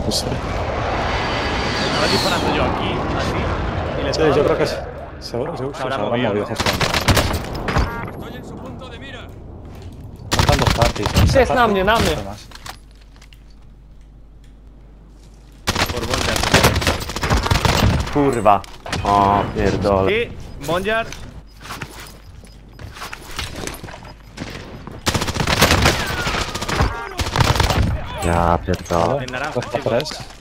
puse. Estaba disparando yo aquí, así. Y le Sí, estaba yo creo que dando. sí. Seguro se Habrá habrá movido, movido ¿no? justamente. Estoy en su punto de mira. Faltan 2 parties. Все, на мне, на мне. Más. Por Bonjar. Kurwa. O, pierdolę. Y Bonjar. Ja pierdolę. En naranja. Cuesta 3.